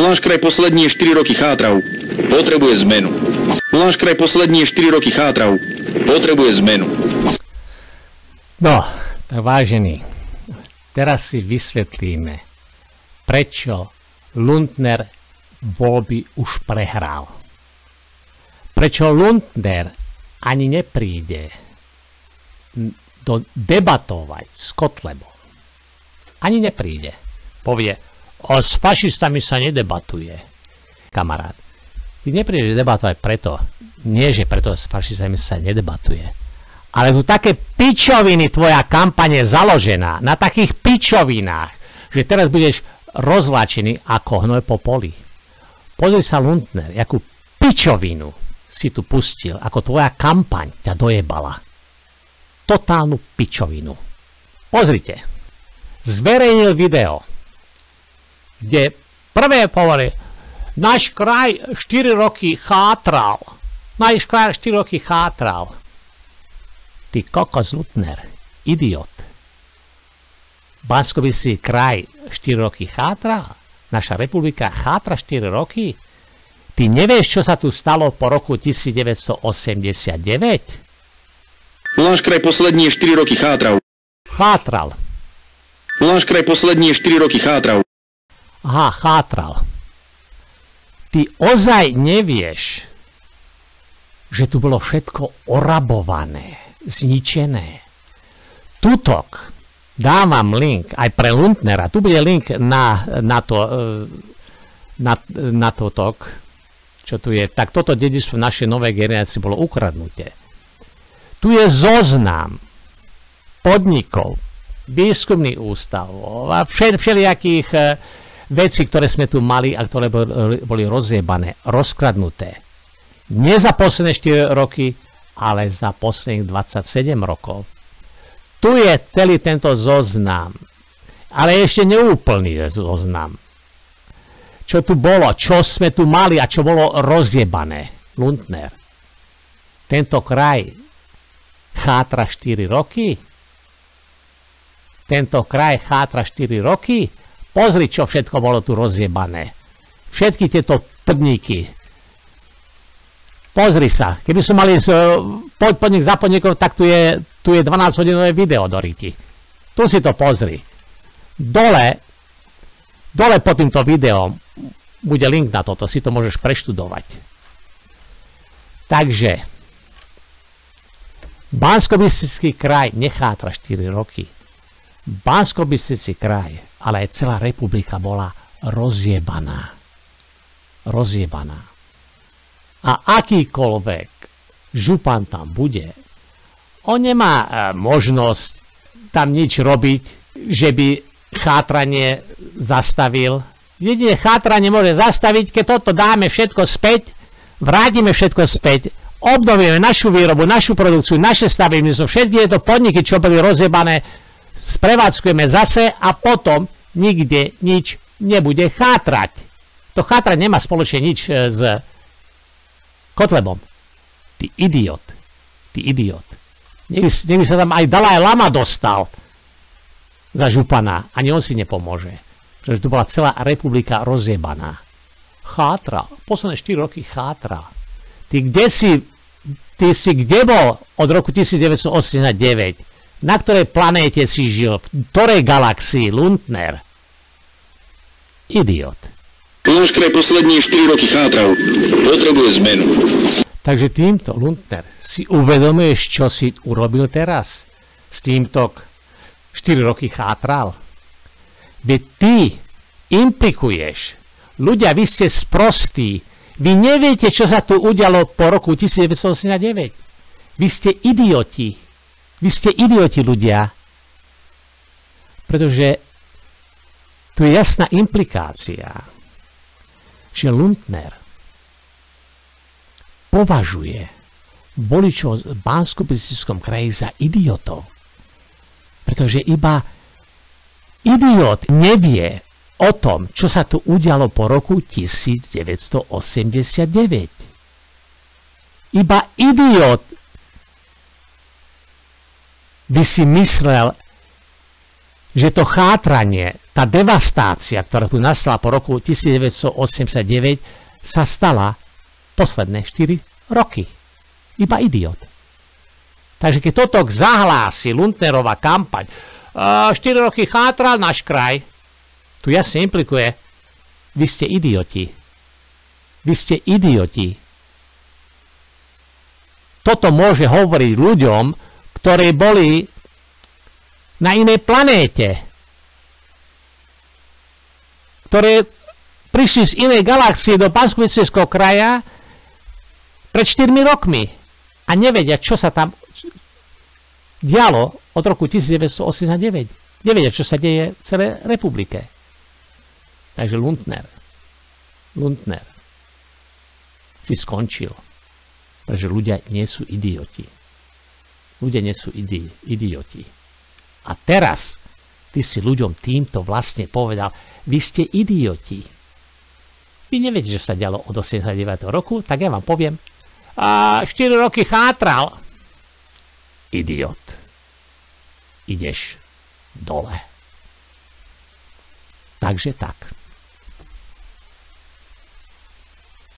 Náš kraj poslední 4 roky chátral. Potrebuje zmenu. Náš kraj poslední 4 roky chátral. Potrebuje zmenu. No, tak vážení, teraz si vysvetlíme, prečo Lundner voľby už prehral. Prečo Lundner ani nepríde debatovať s Kotlebom. Ani nepríde. Povie, s fašistami sa nedebatuje. Kamarát, ty neprídeš debatovať preto, nie že preto s fašistami sa nedebatuje, ale tu také pičoviny tvoja kampaň je založená, na takých pičovinách, že teraz budeš rozvláčený ako hnoj po poli. Pozri sa, Lundner, jakú pičovinu si tu pustil, ako tvoja kampaň ťa dojebala. Totálnu pičovinu. Pozrite, zverejnil video, kde prvé hovorí, náš kraj 4 roky chátral. Náš kraj 4 roky chátral. Ty kokos, Lundner, idiot. Banskobystrický kraj 4 roky chátral? Naša republika chátra 4 roky? Ty nevieš, čo sa tu stalo po roku 1989? Náš kraj poslední 4 roky chátral. Chátral. Náš kraj poslední 4 roky chátral. Aha, chátral. Ty ozaj nevieš, že tu bolo všetko orabované, zničené. Tutok, dávam link aj pre Lundnera, tu bude link na to tok, čo tu je. Tak toto dedičstvo našej novej generácie bolo ukradnuté. Tu je zoznam podnikov, výskumných ústavov a všelijakých vecí, ktoré sme tu mali a ktoré boli rozjebané, rozkradnuté. Nie za posledné 4 roky, ale za posledných 27 rokov. Tu je celý tento zoznam, ale ešte neúplný zoznam. Čo tu bolo, čo sme tu mali a čo bolo rozjebané. Lundner. Tento kraj chátra 4 roky? Tento kraj chátra 4 roky? Pozri, čo všetko bolo tu rozjebané. Všetky tieto podniky. Pozri sa. Keby som mali podnik za podnikov, tak tu je 12-hodinové video do riti. Tu si to pozri. Dole pod týmto videom bude link na toto. Si to môžeš preštudovať. Takže Banskobystrický kraj nechátra 4 roky. Banskobystrický kraj, ale aj celá republika bola rozjebaná. Rozjebaná. A akýkoľvek župan tam bude, on nemá možnosť tam nič robiť, že by chátranie zastavil. Jedine chátranie môže zastaviť, keď toto dáme všetko späť, vrátime všetko späť, obnovíme našu výrobu, našu produkciu, naše stavebníctvo, všetky tieto podniky, čo boli rozjebané, sprevádzkujeme zase a potom nikde nič nebude chátrať. To chátrať nemá spoločne nič s Kotlebom. Ty idiot. Ty idiot. Neby sa tam aj Dalaj Lama dostal za župana. Ani on si nepomôže. Pretože tu bola celá republika rozjebaná. Chátra. Posledné 4 roky chátra. Ty si kde bol od roku 1989? Na ktorej planéte si žil? V ktorej galaxii? Lundner. Idiot. Náš kraj poslední 4 roky chátral. Potrebuje zmenu. Takže týmto, Lundner, si uvedomuješ, čo si urobil teraz? S týmto 4 roky chátral. Veď ty implikuješ. Ľudia, vy ste sprostí. Vy neviete, čo sa tu udialo po roku 1989. Vy ste idioti. Vy ste idioti, ľudia. Pretože tu je jasná implikácia, že Lundner považuje voličov v Banskobystrickom kraji za idiotov. Pretože iba idiot nevie o tom, čo sa tu udialo po roku 1989. Iba idiot by si myslel, že to chátranie tá devastácia, ktorá tu nastala po roku 1989, sa stala posledné 4 roky. Iba idiot. Takže keď toto zahlási Lundnerová kampaň, 4 roky chátral náš kraj, tu jasne implikuje, vy ste idioti. Vy ste idioti. Toto môže hovoriť ľuďom, ktorí boli na inej planéte, ktoré prišli z inej galaxie do Banskobystrického kraja pred 4 rokmi a nevedia, čo sa tam dialo od roku 1989. Nevedia, čo sa deje v celej republike. Takže Lundner si skončil. Pretože ľudia nie sú idioti. Ľudia nie sú idioti. A teraz ty si ľuďom týmto vlastne povedal, vy ste idioti. Vy neviete, čo sa dialo od 89. roku, tak ja vám poviem, 4 roky chátral. Idiot. Ideš dole. Takže tak.